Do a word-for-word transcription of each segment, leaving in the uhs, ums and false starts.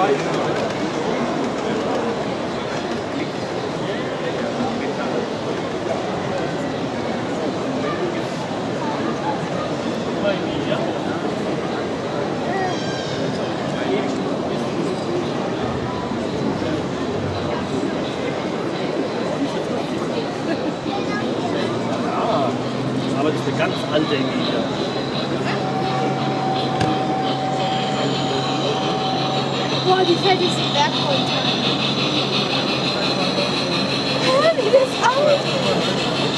Aber das ist eine ganz alte Linie. Boah, die fällt diesen Berg runter. Hä, wie das aussieht.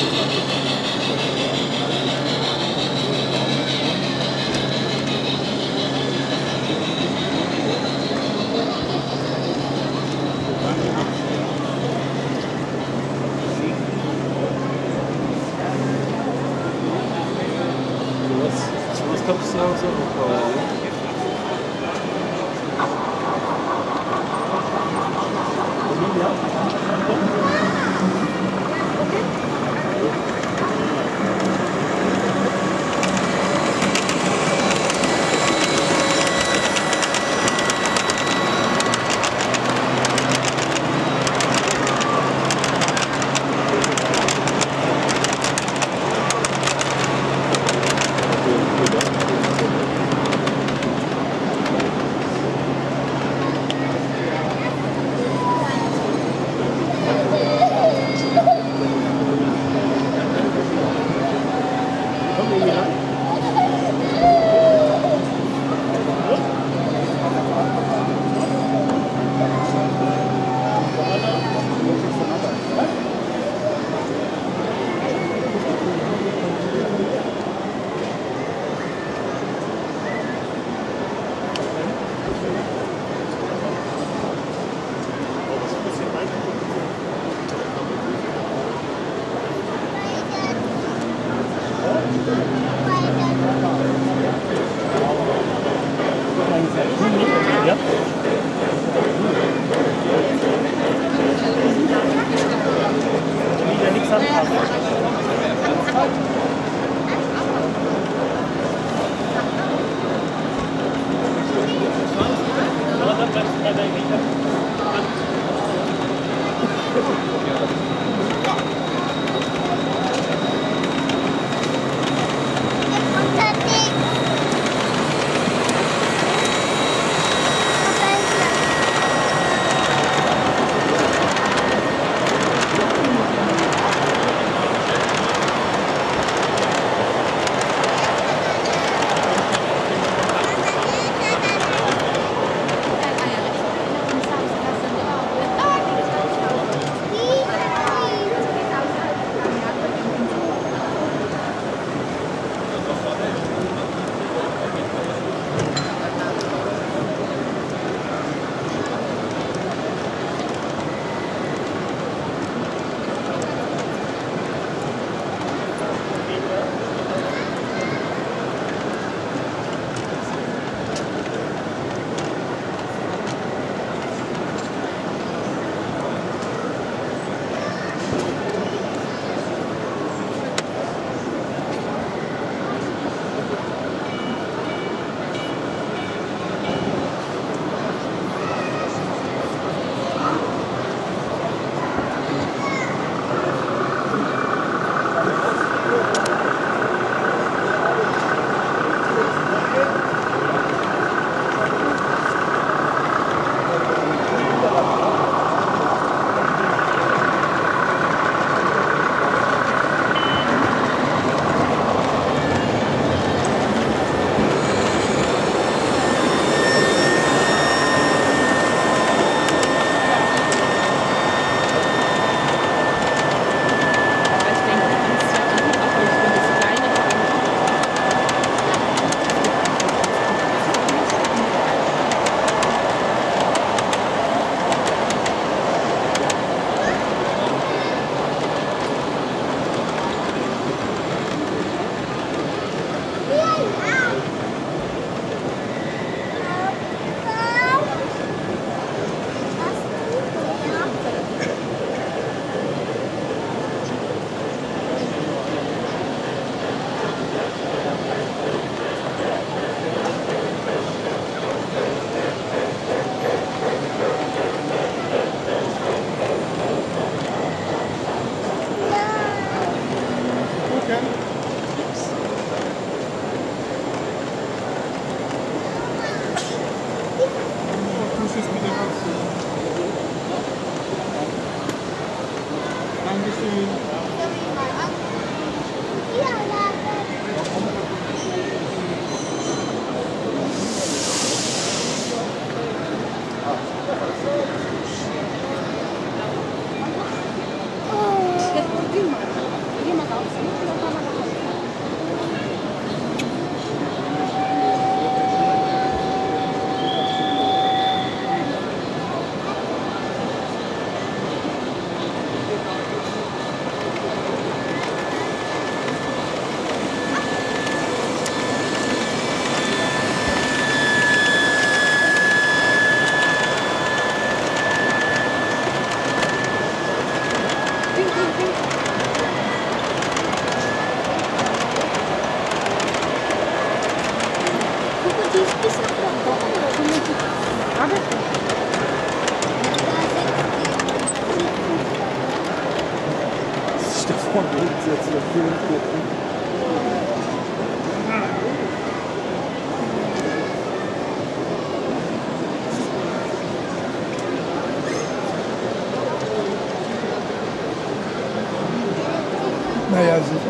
Was kommst du raus? Ja. jetzt noch viel mit. Naja, sicher.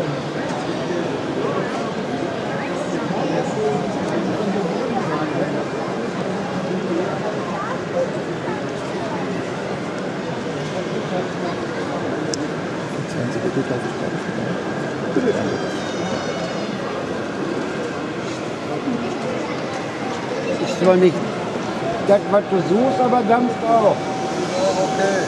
Erzählen Sie bitte, darf ich gerade bitte danke. Ich soll nicht das, was du suchst, aber dampft auch. Okay.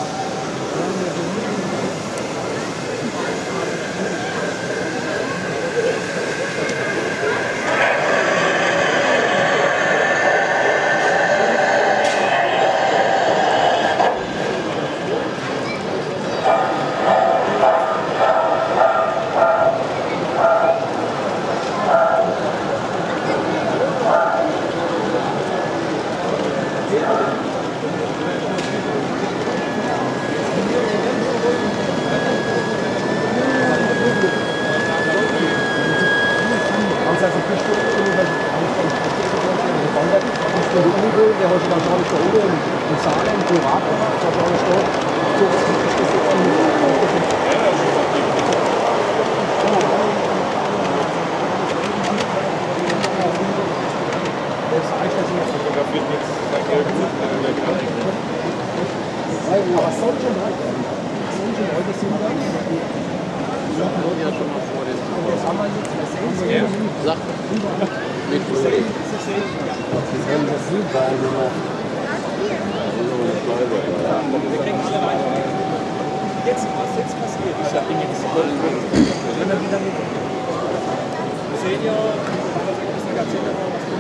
Der heute wahrscheinlich da oben im Saarland privat gemacht, hat auch nicht dort so was ist das jetzt an Fotografiert jetzt sein Geld in der Karte. aber es soll schon heute sind schon heute sind da Ja, schon mal vor den das haben wir jetzt was sehen Sie Ja, Sachen mit Kollegen. das sieht weil Jetzt, was jetzt passiert, ich habe ihn jetzt wenn er wieder mit. Wir sehen ja, was er ganz